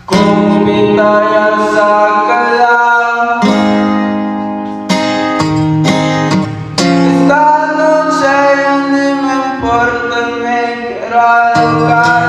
Copita ya sácala. Esta noche ya ni me importa, me quiero alocar.